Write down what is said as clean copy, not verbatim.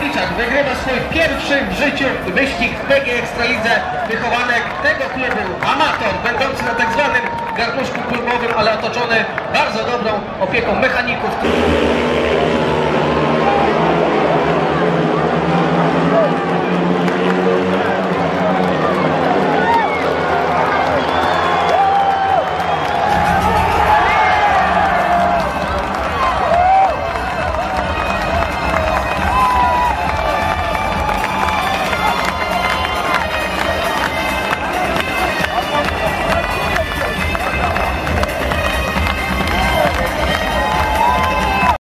Kierliczak wygrywa swój pierwszy w życiu wyścig w PG Ekstralidze. Wychowanek tego klubu, amator, będący na tak zwanym garnuszku klubowym, ale otoczony bardzo dobrą opieką mechaników.